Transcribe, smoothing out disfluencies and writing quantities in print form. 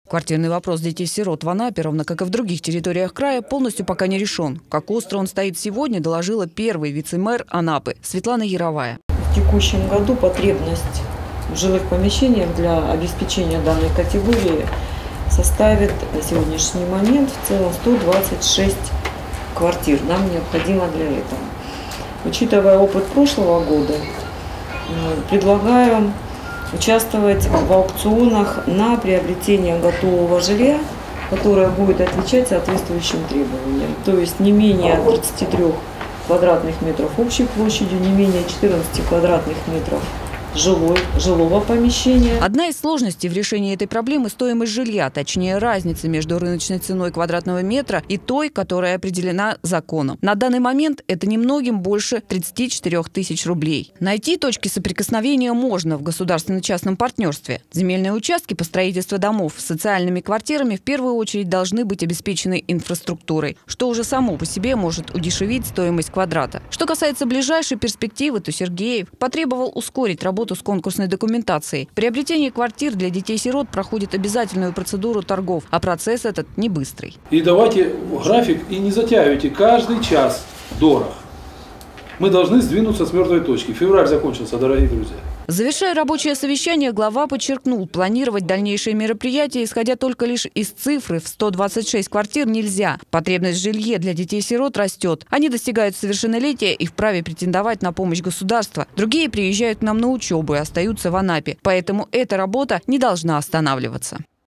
Квартирный вопрос детей-сирот в Анапе, ровно как и в других территориях края, полностью пока не решен. Как остро он стоит сегодня, доложила первый вице-мэр Анапы Светлана Яровая. В текущем году потребность в жилых помещениях для обеспечения данной категории составит на сегодняшний момент в целом 126 квартир. Нам необходимо для этого. Учитывая опыт прошлого года, предлагаем участвовать в аукционах на приобретение готового жилья, которое будет отвечать соответствующим требованиям. То есть не менее 33 квадратных метров общей площадью, не менее 14 квадратных метров жилого помещения. Одна из сложностей в решении этой проблемы – стоимость жилья, точнее разница между рыночной ценой квадратного метра и той, которая определена законом. На данный момент это немногим больше 34 тысяч рублей. Найти точки соприкосновения можно в государственно-частном партнерстве. Земельные участки по строительству домов с социальными квартирами в первую очередь должны быть обеспечены инфраструктурой, что уже само по себе может удешевить стоимость квадрата. Что касается ближайшей перспективы, то Сергеев потребовал ускорить работу с конкурсной документацией. Приобретение квартир для детей-сирот проходит обязательную процедуру торгов, а процесс этот не быстрый. И давайте график и не затягивайте, каждый час дорог. Мы должны сдвинуться с мертвой точки. Февраль закончился, дорогие друзья. Завершая рабочее совещание, глава подчеркнул, планировать дальнейшие мероприятия, исходя только лишь из цифры в 126 квартир, нельзя. Потребность в жилье для детей-сирот растет. Они достигают совершеннолетия и вправе претендовать на помощь государства. Другие приезжают к нам на учебу и остаются в Анапе. Поэтому эта работа не должна останавливаться.